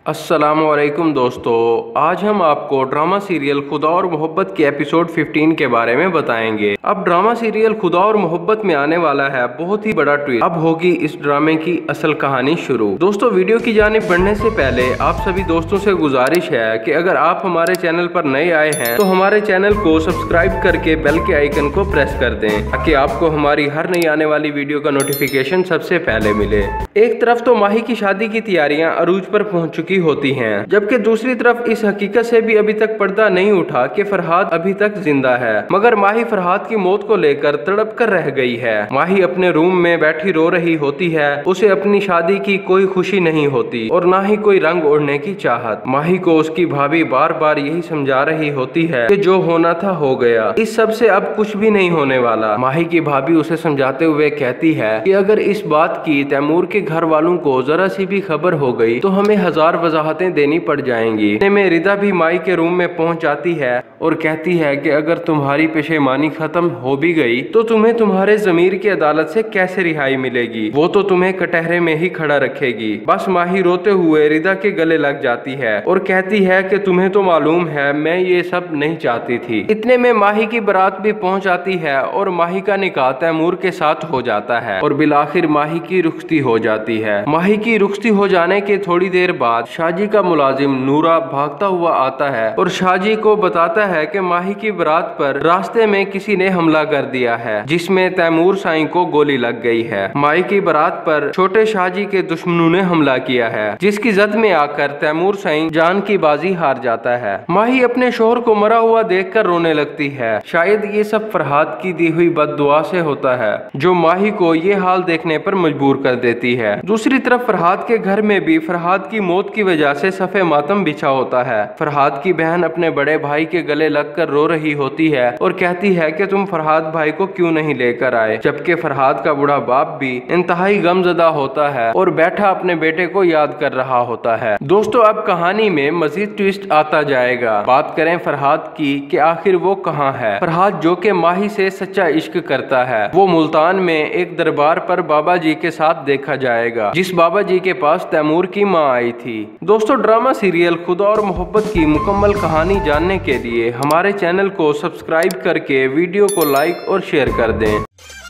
अस्सलामुअलैकुम दोस्तों, आज हम आपको ड्रामा सीरियल खुदा और मोहब्बत के एपिसोड 15 के बारे में बताएंगे। अब ड्रामा सीरियल खुदा और मोहब्बत में आने वाला है बहुत ही बड़ा ट्विस्ट। अब होगी इस ड्रामे की असल कहानी शुरू। दोस्तों, वीडियो की जानिब बढ़ने से पहले आप सभी दोस्तों से गुजारिश है कि अगर आप हमारे चैनल पर नए आए हैं तो हमारे चैनल को सब्सक्राइब करके बेल के आइकन को प्रेस कर दें ताकि आपको हमारी हर नई आने वाली वीडियो का नोटिफिकेशन सबसे पहले मिले। एक तरफ तो माही की शादी की तैयारियां अरूज पर पहुंच चुकी होती हैं, जबकि दूसरी तरफ इस हकीकत से भी अभी तक पर्दा नहीं उठा कि फरहाद अभी तक जिंदा है। मगर माही फरहाद की मौत को लेकर तड़प कर रह गई है। माही अपने रूम में बैठी रो रही होती है। उसे अपनी शादी की कोई खुशी नहीं होती और ना ही कोई रंग ओढ़ने की चाहत। माही को उसकी भाभी बार बार यही समझा रही होती है कि जो होना था हो गया, इस सब से अब कुछ भी नहीं होने वाला। माही की भाभी उसे समझाते हुए कहती है कि अगर इस बात की तैमूर के घर वालों को जरा सी भी खबर हो गई तो हमें हजार वजाहतें देनी पड़ जाएंगी। इतने में रिदा भी माई के रूम में पहुंच जाती है और कहती है कि अगर तुम्हारी पेशेमानी खत्म हो भी गई तो तुम्हें तुम्हारे जमीर की अदालत से कैसे रिहाई मिलेगी, वो तो तुम्हें कटहरे में ही खड़ा रखेगी। बस माही रोते हुए रिदा के गले लग जाती है और कहती है कि तुम्हें तो मालूम है मैं ये सब नहीं चाहती थी। इतने में माही की बारात भी पहुंच आती है और माही का निकाह तैमूर के साथ हो जाता है और बिलाखिर माही की रुखती हो जाती है। माही की रुखती हो जाने के थोड़ी देर बाद शाहजी का मुलाजिम नूरा भागता हुआ आता है और शाहजी को बताता है कि माही की बारात पर रास्ते में किसी ने हमला कर दिया है जिसमें तैमूर साईं को गोली लग गई है। माही की बारात पर छोटे शाहजी के दुश्मनों ने हमला किया है जिसकी जद में आकर तैमूर साईं जान की बाजी हार जाता है। माही अपने शोहर को मरा हुआ देखकर रोने लगती है। शायद ये सब फरहाद की दी हुई बद्दुआ से होता है जो माही को ये हाल देखने पर मजबूर कर देती है। दूसरी तरफ फरहाद के घर में भी फरहाद की मौत की वजह से सफे मातम बिछा होता है। फरहाद की बहन अपने बड़े भाई के गले लगकर रो रही होती है और कहती है कि तुम फरहाद भाई को क्यों नहीं लेकर आए, जबकि फरहाद का बूढ़ा बाप भी इंतहाई गमजदा होता है और बैठा अपने बेटे को याद कर रहा होता है। दोस्तों, अब कहानी में मजीद ट्विस्ट आता जाएगा। बात करें फरहाद की कि आखिर वो कहाँ है। फरहाद जो कि माही से सच्चा इश्क करता है, वो मुल्तान में एक दरबार पर बाबा जी के साथ देखा जाएगा जिस बाबा जी के पास तैमूर की माँ आई थी। दोस्तों, ड्रामा सीरियल खुदा और मोहब्बत की मुकम्मल कहानी जानने के लिए हमारे चैनल को सब्सक्राइब करके वीडियो को लाइक और शेयर कर दें।